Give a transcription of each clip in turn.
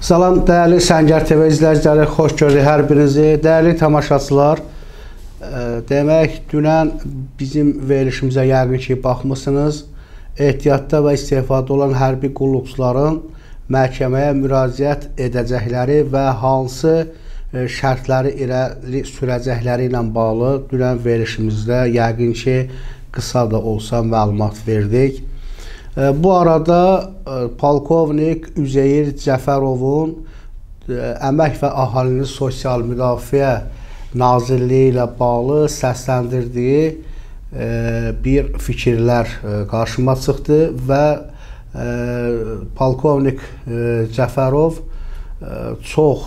Salam değerli Səngər TV izləyiciləri, xoş gördük hər birinizi. Değerli tamaşaçılar, demək dünən bizim verilişimizə yəqin ki baxmısınız. Ehtiyatda və istifada olan hərbi qulluqçuların məhkəməyə müraciət edəcəkləri və hansı şərtləri irəli sürəcəkləri ilə bağlı dünən verilişimizdə yəqin ki qısa da olsa məlumat verdik. Bu arada Polkovnik Üzeyir Cəfərovun Əmək və Əhalinin Sosial Müdafiə Nazirliyi ilə bağlı səsləndirdiyi bir fikirlər qarşıma çıxdı və Polkovnik Cəfərov çox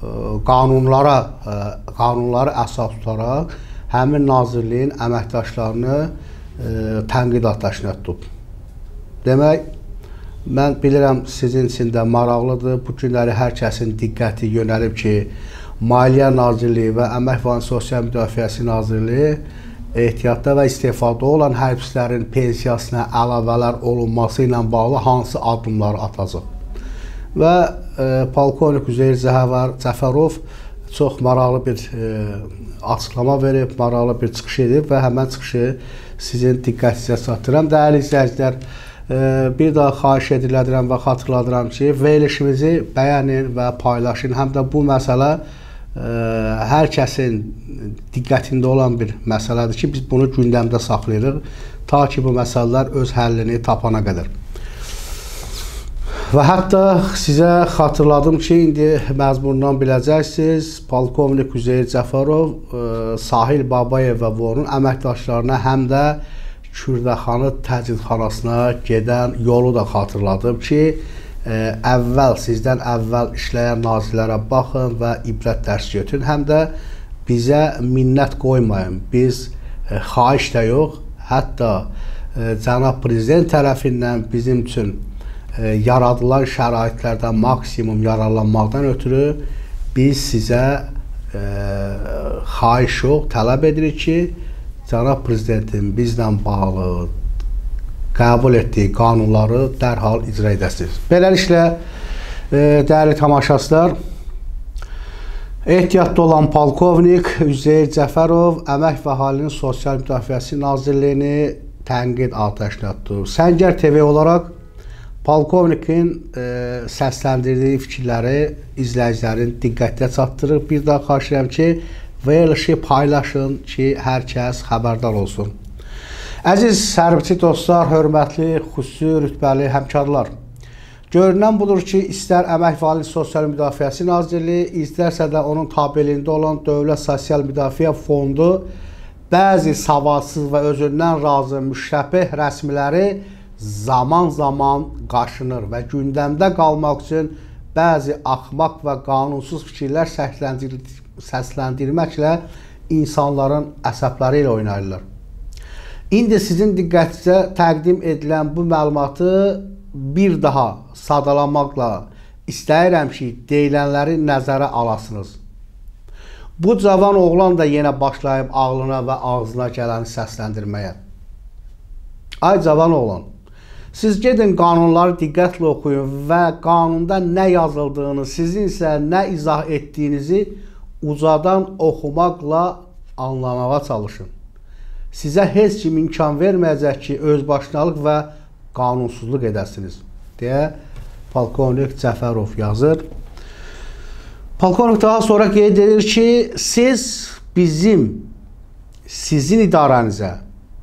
qanunları əsas tutaraq həmin nazirliyin əməkdaşlarını tənqid atəşinə tutub. Demək, mən bilirəm sizin üçün də maraqlıdır. Bu günləri hər kəsin diqqəti yönəlib ki, Maliyyə Nazirliyi və Əmək və Sosial Müdafiəsi Nazirliyi ehtiyatda və istifada olan hərbçilərin pensiyasına əlavələr olunması ilə bağlı hansı addımları atacaq. Və Polkovnik Üzeyir Cəfərov çox maraqlı bir açıqlama verib, maraqlı bir çıxış edib və həmən çıxışı sizin diqqətinizə çatdırıram. Dəyərli izləyicilər, bir daha xahiş edirəm və xatırladıram ki, verilişimizi bəyənin və paylaşın. Həm də bu məsələ hər kəsin diqqətində olan bir məsələdir ki, biz bunu gündəmdə saxlayırıq, ta ki bu məsələlər öz həllini tapana qədər. Və hətta sizə xatırladım ki, indi məzmunundan biləcəksiniz, Polkovnik Üzeyir Cəfərov Sahil Babayev və onun əməkdaşlarına həm də Kürdəxanı təcridxanasına gedən yolu da xatırladım ki, sizdən əvvəl işləyən nazirlərə baxın və ibrət dərs götürün, həm də bizə minnət qoymayın. Biz xahiş də yox, hətta cənab prezident tərəfindən bizim üçün yaradılan şəraitlərdən maksimum yararlanmaqdan ötürü biz sizə xahiş yox, tələb edirik ki, cənab prezidentin bizlə bağlı qəbul etdiyi qanunları dərhal icra edəsiniz. Beləliklə, dəyərli tamaşaçılar, ehtiyatda olan Polkovnik Üzeyir Cəfərov Əmək və Əhalinin Sosial Müdafiəsi Nazirliyini tənqid atəşinə tutdu. Səngər TV olaraq Polkovnikin səsləndirdiyi fikirləri izləyicilərin diqqətinə çatdırır. Bir daha xahiş edirəm ki, verilişi paylaşın ki, hər kəs xəbərdar olsun. Əziz hərbçi dostlar, hörmətli, xüsusi rütbəli həmkarlar, görünən budur ki, istər Əmək və Əhalinin Sosial Müdafiəsi Nazirliyi, istərsə də onun tabeliyində olan Dövlət Sosial Müdafiə Fondu bəzi savadsız və özündən razı müştəbih rəsmiləri zaman-zaman qaşınır və gündəmdə qalmaq üçün bəzi axmaq və qanunsuz fikirlər səsləndirməklə insanların əsəbləri ilə oynayırlar. İndi sizin diqqətinizə təqdim edilən bu məlumatı bir daha sadalamaqla istəyirəm ki, deyilənləri nəzərə alasınız. Bu cavan oğlan da yenə başlayıb ağlına və ağzına gələni səsləndirməyə. Ay cavan oğlan, siz gedin qanunları diqqətlə oxuyun və qanunda nə yazıldığını, sizin isə nə izah etdiyinizi ucadan oxumaqla anlamağa çalışın. Sizə heç kim imkan verməyəcək ki, özbaşınalıq və qanunsuzluq edəsiniz, deyə Polkovnik Cəfərov yazır. Polkovnik daha sonra qeyd edir ki, siz sizin idarənizə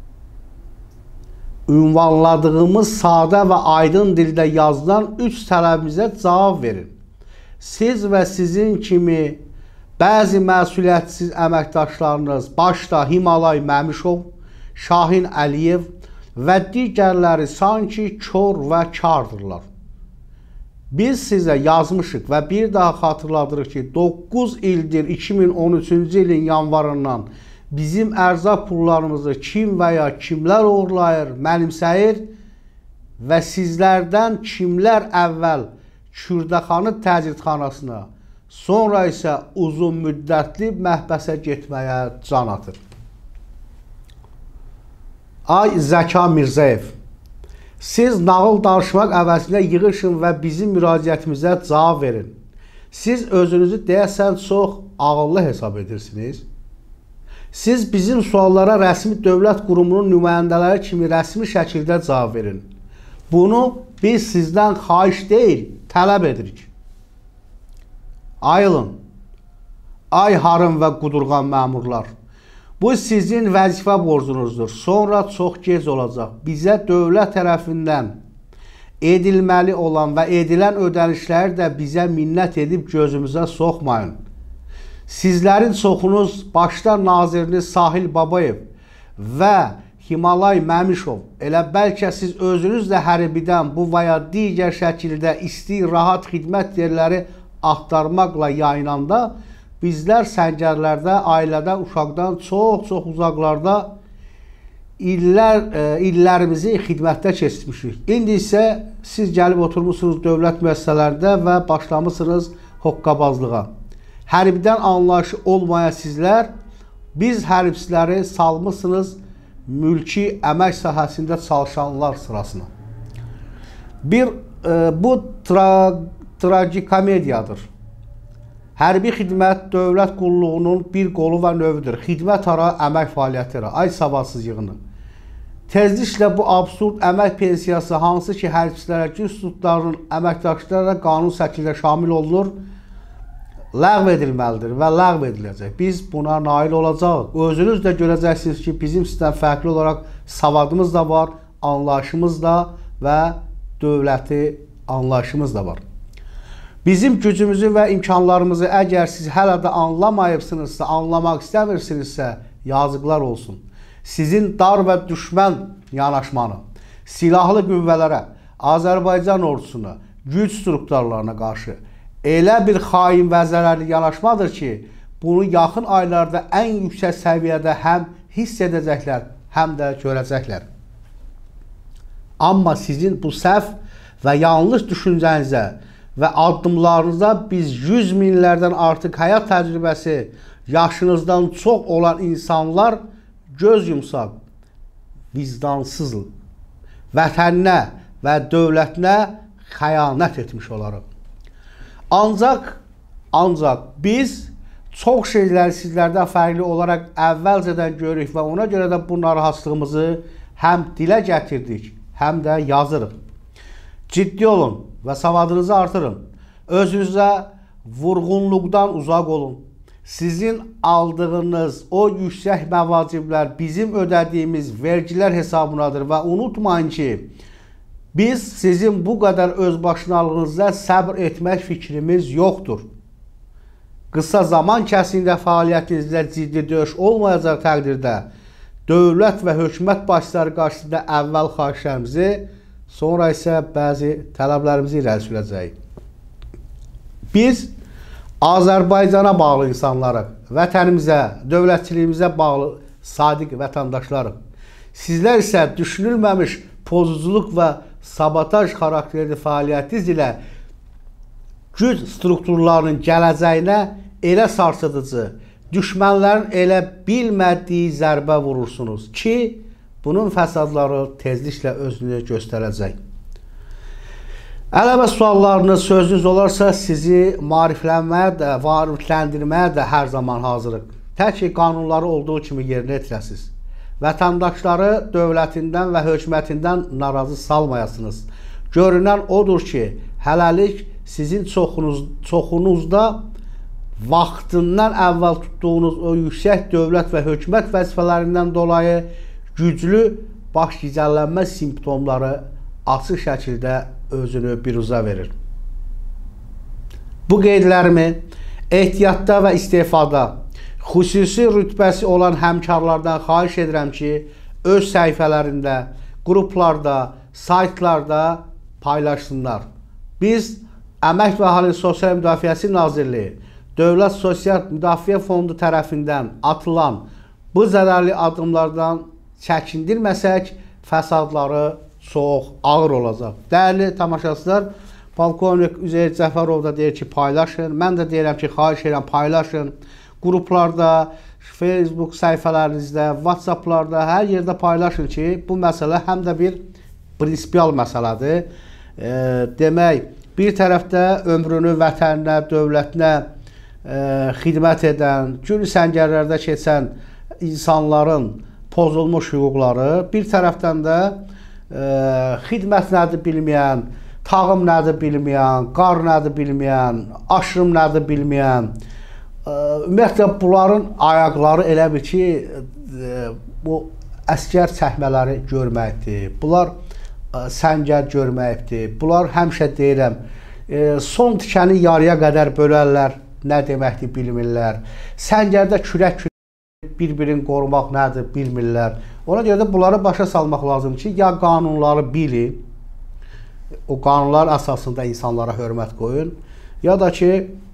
ünvanladığımız sadə və aydın dildə yazılan 3 tələbimizə cavab verin. Siz və sizin kimi bəzi məsuliyyətsiz əməkdaşlarınız, başda Himalay Məmişov, Şahin Əliyev və digərləri sanki kör və kardırlar. Biz sizə yazmışıq və bir daha xatırladırıq ki, 9 ildir 2013-cü ilin yanvarından bizim ərzaq pullarımızı kim və ya kimlər uğurlayır, mənimsəyir və sizlərdən kimlər əvvəl Kürdəxanı təcridxanasına, sonra isə uzun müddətli məhbəsə getməyə can atır. Ay Zəka Mirzəyev, Siz nağıl danışmaq əvəzinə yığışın və bizim müraciətimizə cavab verin. Siz özünüzü deyəsən çox ağıllı hesab edirsiniz. Siz bizim suallara rəsmi dövlət qurumunun nümayəndələri kimi rəsmi şəkildə cavab verin. Bunu biz sizdən xahiş deyil, tələb edirik. Ayılın, ay harım və qudurğan məmurlar. Bu sizin vəzifə borcunuzdur. Sonra çox gec olacaq. Bizə dövlət tərəfindən edilməli olan və edilən ödənişləri də bizə minnət edib gözümüzə soxmayın. Sizlərin çoxunuz başda naziriniz Sahil Babayev və Himalay Məmişov, elə bəlkə siz özünüz də hərbidən bu və ya digər şəkildə rahat xidmət yerləri axtarmaqla yayınanda, bizlər səngərlərdə, ailədən, uşaqdan çox uzaqlarda illərimizi xidmətdə keçmişik. İndi isə siz gəlib oturmuşsunuz dövlət müəssisələrində və başlamışsınız hoqqabazlığa. Hərbidən anlayışı olmayan sizlər, biz hərbçiləri salmışsınız mülki əmək sahəsində çalışanlar sırasına. Bu tragikomediyadır. Hərbi xidmət dövlət qulluğunun bir qolu və növüdür. Xidmət ara əmək fəaliyyətidir. Ay savadsız yığını. Tezliklə bu absurd əmək pensiyası, hansı ki hərbçilərə, güc əməkdaşlarına qanun şəkildə şamil olunur, ləğv edilməlidir və ləğv ediləcək. Biz buna nail olacaq. Özünüz də görəcəksiniz ki, bizim sizdən fərqli olaraq savadımız da var, anlayışımız da və dövləti anlayışımız da var. Bizim gücümüzü və imkanlarımızı əgər siz hələ də anlamayıbsınızsa, anlamaq istəmirsinizsə, yazıqlar olsun. Sizin dar və düşmən yanaşmanı, silahlı qüvvələrə, Azərbaycan ordusuna, güc strukturlarına qarşı elə bir xain və zərərli yanaşmadır ki, bunu yaxın aylarda ən yüksək səviyyədə həm hiss edəcəklər, həm də görəcəklər. Amma sizin bu səhv və yanlış düşüncənizə və addımlarınıza biz 100 minlərdən artıq həyat təcrübəsi, yaşınızdan çox olan insanlar göz yumsaq, vicdansız, vətəninə və dövlətinə xəyanət etmiş olarıq. Ancaq biz çox şeyləri sizlərdən fərqli olaraq əvvəlcədən görürük və ona görə də bu narahatlığımızı həm dilə gətirdik, həm də yazırıq. Ciddi olun və savadınızı artırın. Özünüzə vurğunluqdan uzaq olun. Sizin aldığınız o yüksək məvaciblər bizim ödədiyimiz vergilər hesabınadır və unutmayın ki, biz sizin bu qədər özbaşınalığınıza səbr etmək fikrimiz yoxdur. Qısa zaman kəsində fəaliyyətinizdə ciddi döyüş olmayacaq təqdirdə dövlət və hökumət başçıları qarşısında əvvəl xahişlərimizi, sonra isə bəzi tələblərimizi irəli sürəcəyik. Biz Azərbaycana bağlı insanlarıq, vətənimizə, dövlətçiliyimizə bağlı sadiq vətəndaşlarıq. Sizlər isə düşünülməmiş pozuculuk və sabotaj xarakterli fəaliyyətiniz ilə güc strukturlarının gələcəyinə elə sarsıdıcı, düşmənlərin elə bilmədiyi zərbə vurursunuz ki, bunun fəsadları tezliklə özünü göstərəcək. Əlavə suallarınız, sözünüz olarsa sizi maariflənməyə də, maarifləndirməyə də hər zaman hazırıq. Tək ki, qanunları olduğu kimi yerinə yetirəsiniz. Vətəndaşları dövlətindən və hökumətindən narazı salmayasınız. Görünən odur ki, hələlik sizin çoxunuzda vaxtından əvvəl tutduğunuz o yüksək dövlət və hökumət vəzifələrindən dolayı güclü baş gicəllənmə simptomları açıq şəkildə özünü biruza verir. Bu qeydlərimi ehtiyatda və istifada xüsusi rütbəsi olan həmkarlardan xahiş edirəm ki, öz səhifələrində, qruplarda, saytlarda paylaşsınlar. Biz Əmək və Əhalinin Sosial Müdafiəsi Nazirliyi, Dövlət Sosial Müdafiə Fondu tərəfindən atılan bu zərərli addımlardan çəkindirməsək, fəsadları çox ağır olacaq. Dəyərli tamaşaçılar, Polkovnik Üzeyir Cəfərov da deyir ki, paylaşın. Mən də deyirəm ki, xahiş edirəm, paylaşın. Qruplarda, Facebook səhifələrinizdə, WhatsApplarda, hər yerdə paylaşın ki, bu məsələ həm də bir prinsipial məsələdir. Demək, bir tərəfdə ömrünü vətəninə, dövlətinə xidmət edən, gün səngərlərdə keçən insanların pozulmuş hüquqları, bir tərəfdən də xidmət nədir bilməyən, tağım nədir bilməyən, qar nədir bilməyən, aşırım nədir bilməyən, ümumiyyətlə bunların ayaqları elə bir ki, bu əskər çəkmələri görməkdir, bunlar səngər görməkdir, bunlar həmişə deyirəm, son tikəni yarıya qədər bölərlər, nə deməkdir bilmirlər, səngərdə kürək bir-birini qorumaq nədir bilmirlər. Ona görə də bunları başa salmaq lazım ki, ya qanunları bilin, o qanunlar əsasında insanlara hörmət qoyun, ya da ki,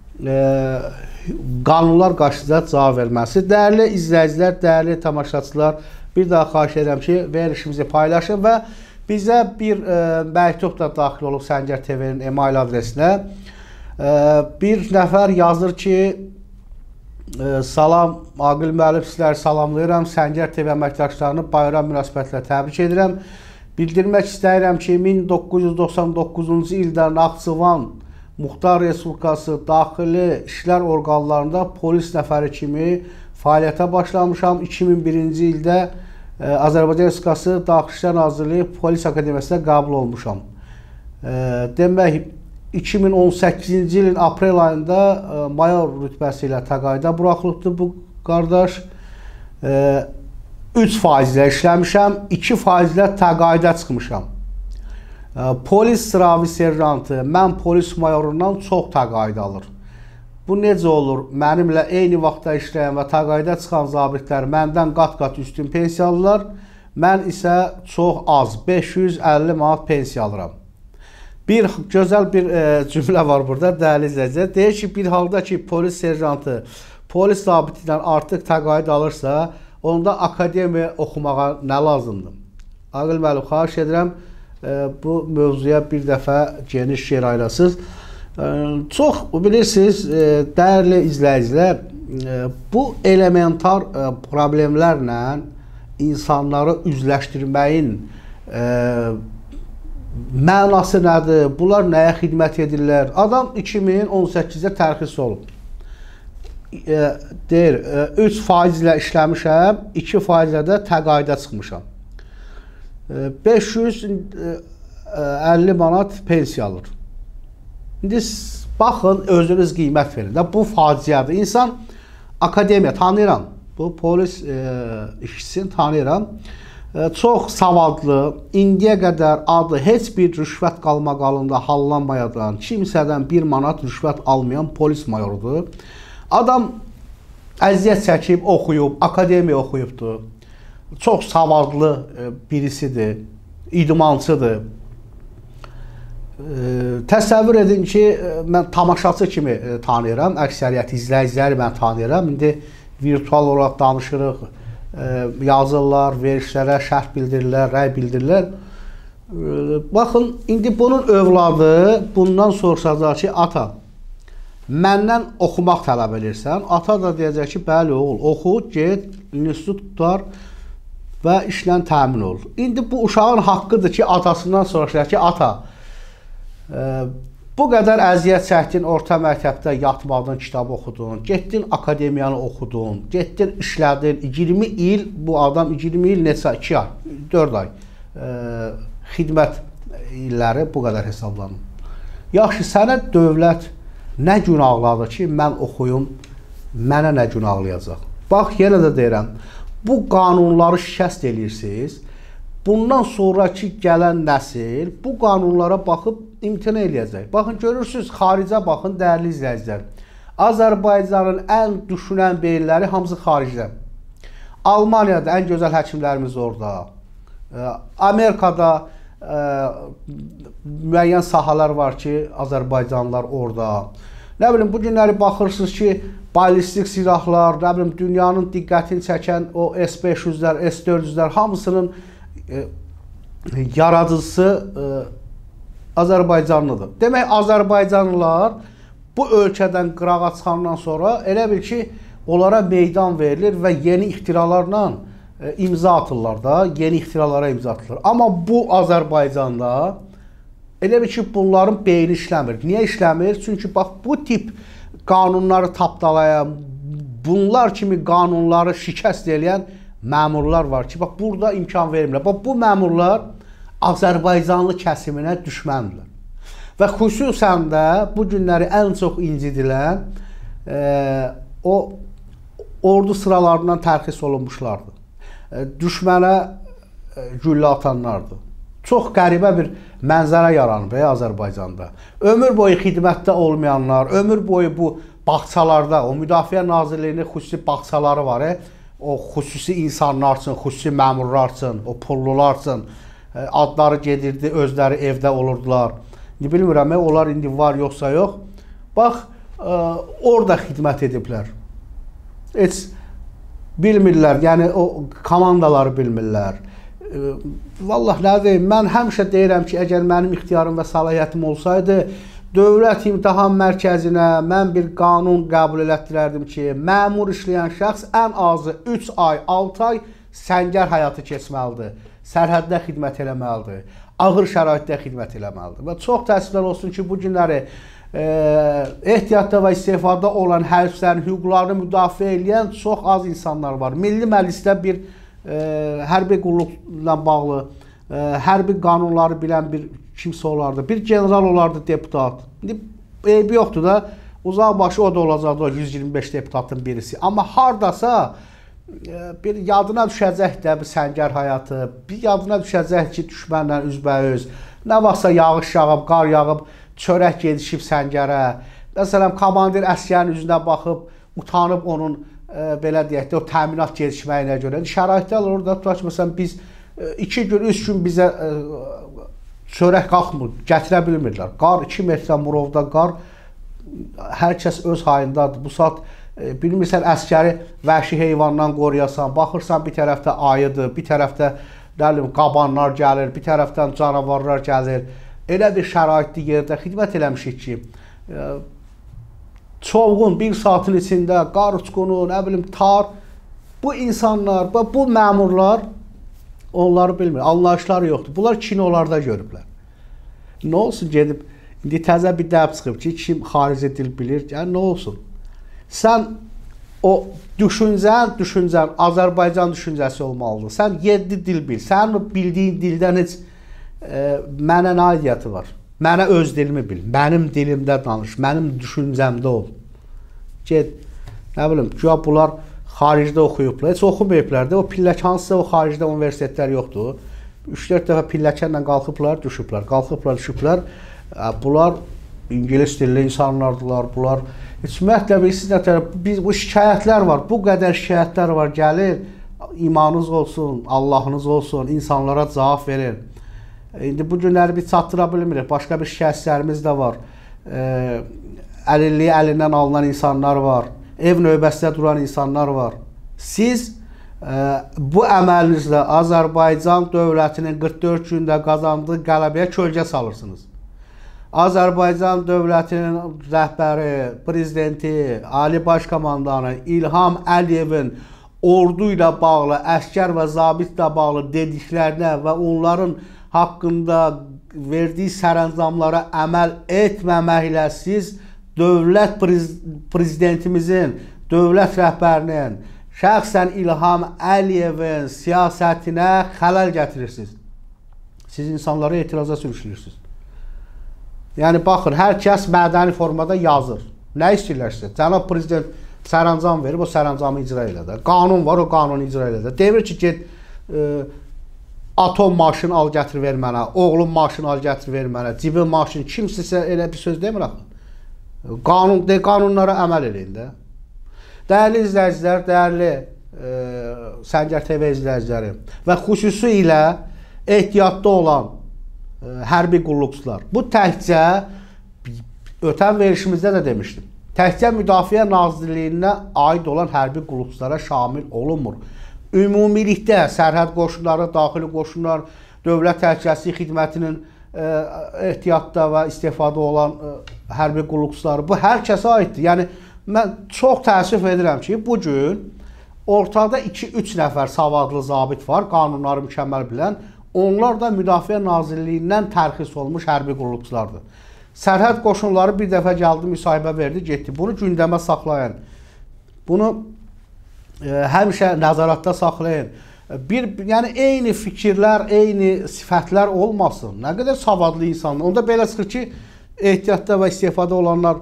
qanunlar qarşısında cavab verməsi. Dəyərli izləyicilər, dəyərli tamaşaçılar, bir daha xahiş edirəm ki, verilişimizi paylaşın və bizə bir məktub da daxil olub Səngər TV-nin email adresinə. Bir nəfər yazır ki, salam, Aqil müəllim, sizləri salamlayıram. Səngər TV əməkdaşlarını bayram münasibətlə təbrik edirəm. Bildirmək istəyirəm ki, 1999-cu ildə Naxçıvan Muxtar Respublikası daxili işlər orqanlarında polis nəfəri kimi fəaliyyətə başlamışam. 2001-ci ildə Azərbaycan Respublikası Daxili İşlər Nazirliyi Polis Akademiyasına qəbul olmuşam. Demək, 2018-ci ilin aprel ayında mayor rütbəsi ilə təqaüdə buraxılıbdır bu qardaş. 3% ilə işləmişəm, 2% ilə təqaüdə çıxmışam. Polis sıravi serjantı, mən polis mayorundan çox təqaüd alır. Bu necə olur? Mənimlə eyni vaxtda işləyən və təqaüdə çıxan zabitlər məndən qat-qat üstün pensiya alırlar. Mən isə çox az, 550 manat pensiya alıram. Bir gözəl bir cümlə var burada, dəyərli izləyicilər. Deyir ki, bir halda ki, polis serjantı polis zabitindən artıq təqaüd alırsa, onda akademiya oxumağa nə lazımdır? Aqil müəllim, xahiş edirəm, bu mövzuya bir dəfə geniş yer ayırasınız. Çox bilirsiniz, dəyərli izləyicilər, bu elementar problemlərlə insanları üzləşdirməyin mənası nədir? Bunlar nəyə xidmət edirlər? Adam 2018-də tərxis olub. Deyir, 3% ilə işləmişəm, 2% ilə də təqaüdə çıxmışam. 550 manat pensiya alır. İndi baxın, özünüz qiymət verin. Bu faciədir. İnsan, akademiya tanıyıram, bu polis işçisini tanıyıram. Çox savadlı, indiyə qədər adı heç bir rüşvət qalmaqalında hallanmayadan, kimsədən 1 manat rüşvət almayan polis mayorudur. Adam əziyyət çəkib, oxuyub, akademiya oxuyubdur. Çox savadlı birisidir, idmançıdır. Təsəvvür edin ki, mən tamaşaçı kimi tanıyıram, əksəriyyət izləyiciləri mən tanıyıram. İndi virtual olaraq danışırıq. Yazırlar, verişlərə şərh bildirirlər, rəy bildirirlər. Baxın, indi bunun övladı bundan soruşacaq ki, ata, məndən oxumaq tələb edirsən. Ata da deyəcək ki, bəli oğul, oxu, get, institut tutar və işlə təmin ol. İndi bu uşağın haqqıdır ki, atasından soruşacaq ki, ata, bu qədər əziyyət çəkdin, orta məktəbdə yatmadın, kitab oxudun, getdin akademiyanı oxudun, getdin işlədin, 20 il, bu adam 20 il neçə, 2 ay, 4 ay xidmət illəri bu qədər hesablanır. Yaxşı, sənə dövlət nə gün ağladı ki, mən oxuyum, mənə nə gün ağlayacaq? Bax, yenə də deyirəm, bu qanunları şikəst edirsiniz. Bundan sonraki gələn nəsil bu qanunlara baxıb imtina eləyəcək. Baxın, görürsünüz, xaricə baxın, dəyərli izləyicilər. Azərbaycanın ən düşünən beyinləri hamısı xaricdə. Almaniyada ən gözəl həkimlərimiz orada. Amerikada müəyyən sahalar var ki, Azərbaycanlılar orada. Nə bilim, bu günləri baxırsınız ki, ballistik silahlar, nə bilim, dünyanın diqqətini çəkən o S-500-lər, S-400-lər hamısının yaradıcısı Azərbaycanlıdır. Demək, Azərbaycanlılar bu ölkədən qırağa çıxandan sonra elə bil ki, onlara meydan verilir və yeni ixtiralarla imza atırlar da, yeni ixtiralara imza atırlar. Amma bu Azərbaycanda Elə bir ki, bunların beyni işləmir. Niyə işləmir? Çünki bax, bu tip qanunları tapdalayan, bunlar kimi qanunları şikəst edən məmurlar var ki, bax, burada imkan vermirlər. Bax, bu məmurlar Azərbaycanlı kəsiminə düşməndirlər. Və xüsusən də bu günləri ən çox incidilən o ordu sıralarından tərxis olunmuşlardır. Düşmənə güllə atanlardır. Çox qəribə bir mənzərə yaranıb Azərbaycanda. Ömür boyu xidmətdə olmayanlar, ömür boyu bu bağçalarda, o Müdafiə Nazirliyinin xüsusi bağçaları var, o xüsusi insanlar üçün, xüsusi məmurlar üçün, o pullular üçün adları gedirdi, özləri evdə olurdular. Bilmirəm, onlar indi var yoxsa yox. Bax, orada xidmət ediblər. Heç bilmirlər, yəni o komandaları bilmirlər. Vallah nə deyim, mən həmişə deyirəm ki, əgər mənim ixtiyarım və səlahiyyətim olsaydı, Dövlət İmtahan Mərkəzinə mən bir qanun qəbul elətdirərdim ki, məmur işləyən şəxs ən azı 3 ay, 6 ay səngər həyatı keçməlidir, sərhəddə xidmət eləməlidir, ağır şəraitdə xidmət eləməlidir. Və çox təəssüflər olsun ki, bu günləri ehtiyatda və istifada olan hərflərin hüquqlarını müdafiə edən çox az insanlar var. Milli Məclisdə bir hərbi qulluqla bağlı, hərbi qanunları bilən bir kimsə olardı. Bir general olardı, deputat. İndi eybi yoxdur da, uzaqbaşı o da olacaqdı, o 125 deputatın birisi. Amma hardasa bir yadına düşəcək də bir səngər həyatı, bir yadına düşəcək ki, düşmənlə üzbəüz, nə vaxtsa yağış yağıb, qar yağıb, çörək gedişib səngərə. Məsələn, komandir əskərin üzünə baxıb, utanıb onun, belə deyək də, o təminat gedişməyinə görə. Şəraitlər orada tutaq ki, məsələn, biz 2 gün, 3 gün bizə çörək qalxmır, gətirə bilmirlər. Qar 2 metrə Murovda qar, hər kəs öz hayındadır. Bu saat bilmirsən, əskəri vəhşi heyvandan qoruyasan, baxırsan bir tərəfdə ayıdır, bir tərəfdə qabanlar gəlir, bir tərəfdən canavarlar gəlir. Elə bir şəraitli yerdə xidmət eləmişik ki, çovğun 1 saatın içində qar uçqunu, nə bilim, tar, bu insanlar, bu məmurlar onları bilmir, anlayışları yoxdur. Bunlar kinolarda görüblər. Nə olsun gedib, indi təzə bir dəb çıxıb ki, kim xarici dil bilir, yəni nə olsun? Sən o düşüncən Azərbaycan düşüncəsi olmalıdır. Sən 7 dil bil, sənin bildiyin dildən heç mənə nə aidiyyəti var? Mənə öz dilimi bil, mənim dilimdə danış, mənim düşüncəmdə ol. Ged, nə bilim, güya bunlar xaricdə oxuyublar, heç oxumayıblar da, o pilləkhansısa o xaricdə universitetlər yoxdur. 3-4 dəfə pilləkənlə qalxıblar, düşüblər, qalxıblar, düşüblər. Bunlar İngilis dilli insanlardılar, bunlar heç ümumiyyətlə bilirsiniz, bu şikayətlər var, bu qədər şikayətlər var, gəlir, imanınız olsun, Allahınız olsun, insanlara cavab verin. İndi bu günləri biz çatdıra bilmirik, başqa bir şikayətlərimiz də var. Əlilliyi əlindən alınan insanlar var, ev növbəsində duran insanlar var. Siz bu əməlinizlə Azərbaycan dövlətinin 44 gündə qazandığı qələbəyə kölgə salırsınız. Azərbaycan dövlətinin rəhbəri, prezidenti, Ali Baş Komandanı İlham Əliyevin ordu ilə bağlı, əskər və zabitlə bağlı dediklərinə və onların haqqında verdiyi sərəncamlara əməl etməməklə siz dövlət prezidentimizin, dövlət rəhbərinin, şəxsən İlham Əliyevin siyasətinə xələl gətirirsiniz. Siz insanlara etiraza sürüşləyirsiniz. Yəni, baxın, hər kəs mədəni formada yazır. Nə istəyirlərsə, cənab prezident sərəncam verib, o sərəncamı icra elədir. Qanun var, o qanunu icra elədir. Demir ki, get, atom maşın al, gətir ver mənə, oğlum maşın al, gətir ver mənə, cibin maşın, kimsə elə bir söz demir axı. Qanunlara əməl eləyin də. Dəyərli izləyicilər, dəyərli Səngər TV izləyiciləri və xüsusi ilə ehtiyatda olan hərbi qulluqçular. Bu təkcə, ötən verişimizdə də demişdim, təkcə Müdafiə Nazirliyinə aid olan hərbi qulluqçulara şamil olunmur. Ümumilikdə sərhəd qoşunları, daxili qoşunlar, dövlət təhlükəsizlik xidmətinin ehtiyatda və istifada olan hərbi qulluqçuları, bu hər kəsə aiddir. Yəni, mən çox təəssüf edirəm ki, bugün ortada 2-3 nəfər savadlı zabit var, qanunları mükəmməl bilən. onlar da Müdafiə Nazirliyindən tərxis olmuş hərbi qulluqçulardır. Sərhəd qoşunları bir dəfə gəldi, müsahibə verdi, getdi. Bunu gündəmə saxlayın. Bunu həmişə nəzarətdə saxlayın. Yəni eyni fikirlər, eyni sifətlər olmasın. Nə qədər savadlı insanlar. Onda belə çıxır ki, ehtiyatda və istifada olanlar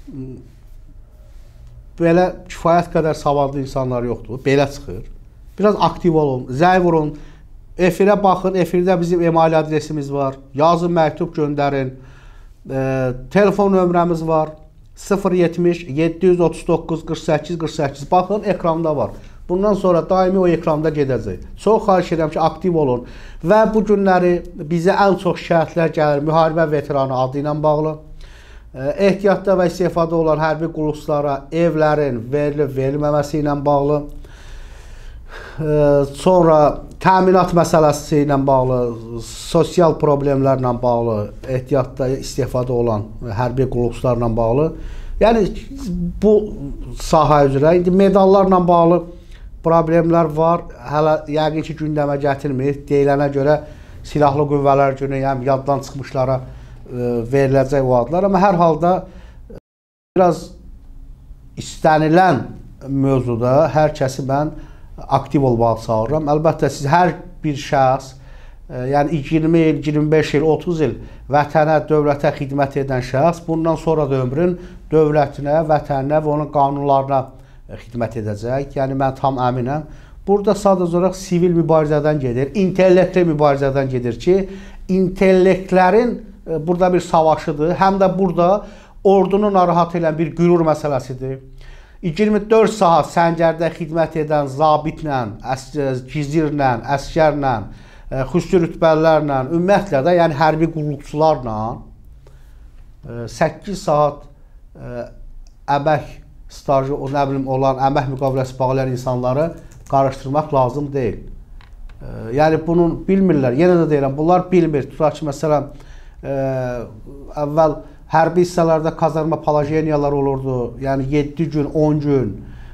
belə kifayət qədər savadlı insanlar yoxdur. Belə çıxır. Biraz aktiv olun, zəng vurun, efirə baxın, efirdə bizim email adresimiz var. Yazın, məktub göndərin. Telefon nömrəmiz var. 070 739 48 48. Baxın, ekranda var. Bundan sonra daimi o ekranda gedəcək. Çox xahiş edirəm ki, aktiv olun. Və bu günləri bizə ən çox şikayətlər gəlir müharibə veteranı adı ilə bağlı. Ehtiyatda və istifada olan hərbi qulluqçulara evlərin verilib verilməməsi ilə bağlı. Sonra təminat məsələsi ilə bağlı, sosial problemlərlə bağlı, ehtiyatda istifada olan hərbi qulluqçularla bağlı. Yəni bu sahə üzrə indi medallarla bağlı problemlər var. Hələ yəqin ki, gündəmə gətirmir. Deyilənə görə silahlı qüvvələr günü, yəni yaddan çıxmışlara veriləcək o adlar. Amma hər halda biraz istənilən mövzuda hər kəsi mən aktiv olmağı çağırıram. Əlbəttə siz hər bir şəxs, yəni 20 il, 25 il, 30 il vətənə, dövlətə xidmət edən şəxs bundan sonra da ömrün dövlətinə, vətəninə və onun qanunlarına xidmət edəcək. Yəni mən tam əminəm. Burada sadəcə olaraq sivil mübarizədən gedir, intellektli mübarizədən gedir ki, intellektlərin burada bir savaşıdır. Həm də burada ordunu narahat edən bir qürur məsələsidir. 24 saat səngərdə xidmət edən zabitlə, gizirlə, əskərlə, xüsusi rütbəlilərlə, ümumiyyətlə də yəni hərbi qulluqçularla 8 saat əmək stajı, nə bilim, olan əmək müqaviləsi bağlayan insanları qarışdırmaq lazım deyil. Yəni bunun bilmirlər. Yenə də deyirəm, bunlar bilmir. Tutaq ki, məsələn, əvvəl hərbi hissələrdə kazarma palajeniyalar olurdu. Yəni 7 gün, 10 gün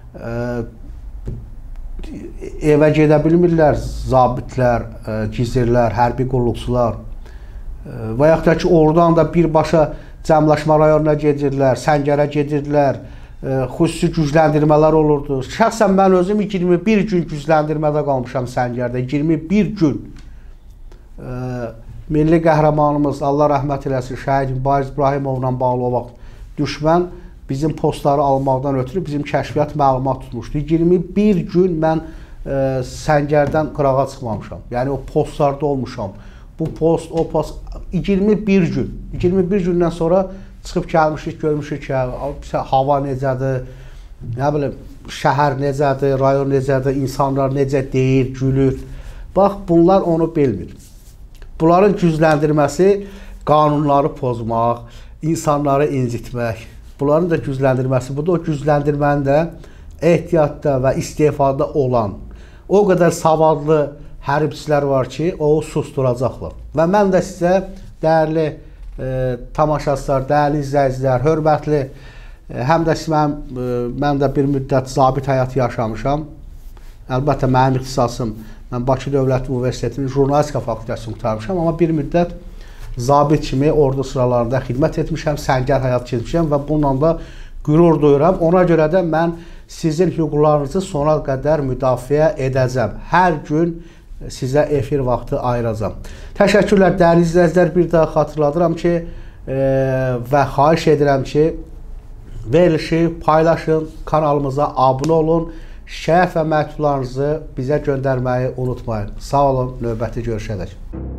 evə gedə bilmirlər zabitlər, gizirlər, hərbi qulluqçular. Və yaxud da ki, oradan da birbaşa cəmləşmə rayonuna gedirlər, Səngərə gedirlər, xüsusi gücləndirmələr olurdu. Şəxsən mən özüm 21 gün gücləndirmədə qalmışam Səngərdə, 21 gün. Milli qəhrəmanımız, Allah rəhmət eləsin, şəhid Mübariz İbrahimovla bağlı o vaxt düşmən bizim postları almaqdan ötürü bizim kəşfiyyat məlumat tutmuşdu. 21 gün mən Səngərdən qırağa çıxmamışam. Yəni o postlarda olmuşam. Bu post, o post 21 gün. 21 gündən sonra çıxıb gəlmişik, görmüşük ki, hava necədir, nə bilim, şəhər necədir, rayon necədir, insanlar necə deyir, gülür. Bax, bunlar onu bilmir. Bunların gücləndirməsi qanunları pozmaq, insanları incitmək. Bunların da gücləndirməsi budur. O gücləndirmənin də ehtiyatda və istifada olan o qədər savadlı hərbçilər var ki, o susturacaqlar. Və mən də sizə dəyərli tamaşaçılar, dəyərli izləyicilər, hörmətli, həm də mən də bir müddət zabit həyatı yaşamışam. Əlbəttə, mənim ixtisasım, mən Bakı Dövlət Universitetinin jurnalistika fakültəsini qurtarmışam, amma bir müddət zabit kimi ordu sıralarında xidmət etmişəm, səngər həyat keçmişəm və bununla da qürur duyuram. Ona görə də mən sizin hüquqlarınızı sona qədər müdafiə edəcəm. Hər gün sizə efir vaxtı ayıracam. Təşəkkürlər, dəyərli izləyicilər, bir daha xatırladıram ki, və xahiş edirəm ki, verilişi paylaşın, kanalımıza abunə olun, şikayət və məktublarınızı bizə göndərməyi unutmayın. Sağ olun, növbəti görüşədək.